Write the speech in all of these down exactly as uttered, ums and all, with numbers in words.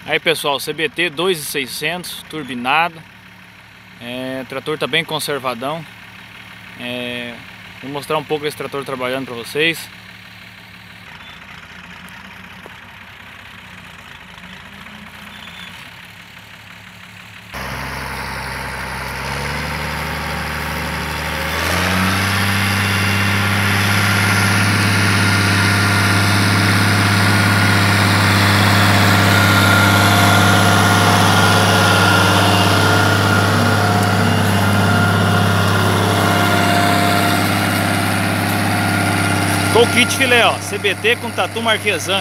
Aí pessoal, C B T dois mil e seiscentos, turbinado. É, o trator tá bem conservadão. É, vou mostrar um pouco esse trator trabalhando para vocês. O kit filé, ó, C B T com tatu marquesan.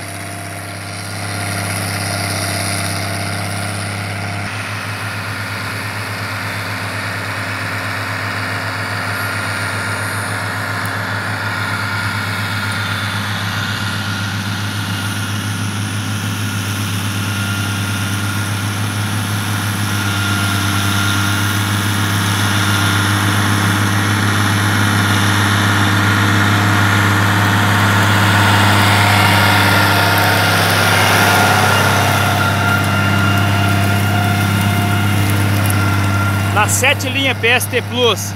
Na sete linha P S T Plus.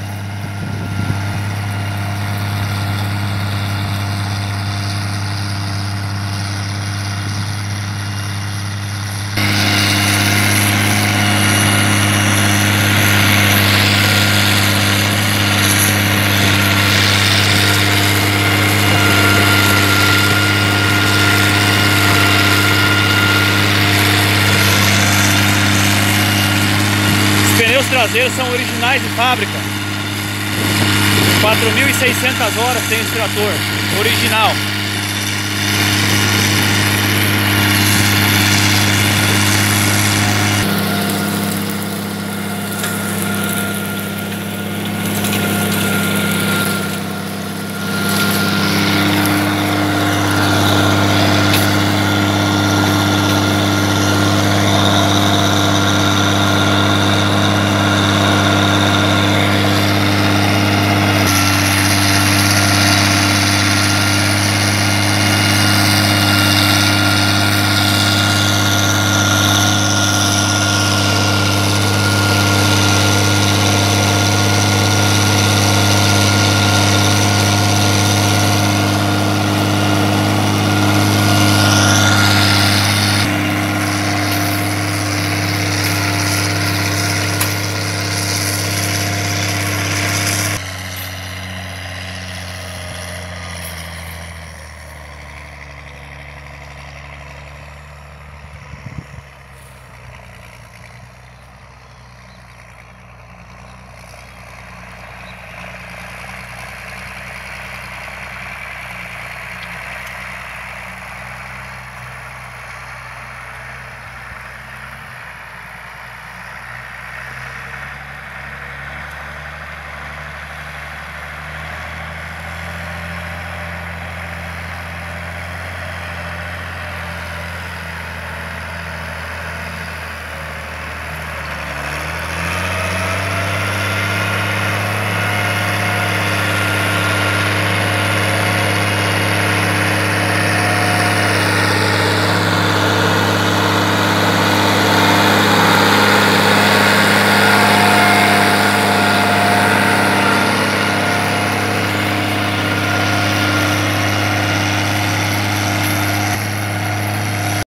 Os traseiros são originais de fábrica. quatro mil e seiscentas horas tem esse trator original.